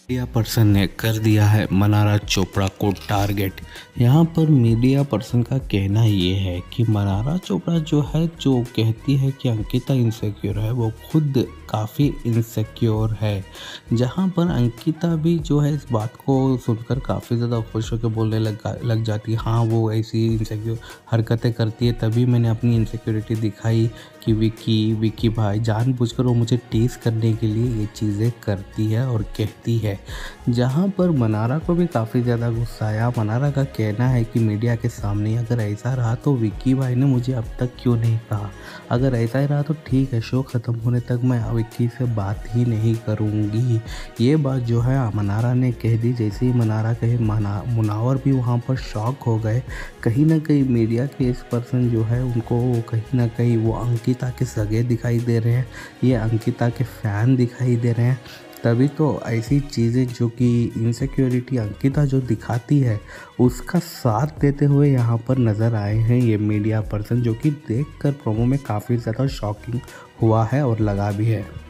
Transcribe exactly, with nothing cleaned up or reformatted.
Media person ने कर दिया है मनारा चोपड़ा को टारगेट। यहाँ पर मीडिया पर्सन का कहना ये है कि मनारा चोपड़ा जो है जो कहती है कि अंकिता इनसिक्योर है, वो खुद काफ़ी इनसिक्योर है। जहाँ पर अंकिता भी जो है इस बात को सुनकर काफ़ी ज़्यादा खुश होकर बोलने लग लग जाती है, हाँ वो ऐसी इनसिक्योर हरकतें करती है, तभी मैंने अपनी इनसिक्योरिटी दिखाई कि विक्की विक्की भाई जानबूझकर वो मुझे टीज करने के लिए ये चीज़ें करती है और कहती है। जहाँ पर मनारा को भी काफ़ी ज़्यादा गुस्सा आया। मनारा का कहना है कि मीडिया के सामने अगर ऐसा रहा तो विक्की भाई ने मुझे अब तक क्यों नहीं कहा, अगर ऐसा ही रहा तो ठीक है, शो ख़त्म होने तक मैं विक्की से बात ही नहीं करूँगी। ये बात जो है मनारा ने कह दी। जैसे ही मनारा कहे मना मुनावर भी वहाँ पर शॉक हो गए। कहीं ना कहीं मीडिया के इस पर्सन जो है उनको कहीं ना कहीं वो अंकिता के सगे दिखाई दे रहे हैं, ये अंकिता के फ़ैन दिखाई दे रहे हैं। तभी तो ऐसी चीज़ें जो कि इनसिक्योरिटी अंकिता जो दिखाती है उसका साथ देते हुए यहाँ पर नज़र आए हैं ये मीडिया पर्सन, जो कि देखकर प्रोमो में काफ़ी ज़्यादा शॉकिंग हुआ है और लगा भी है।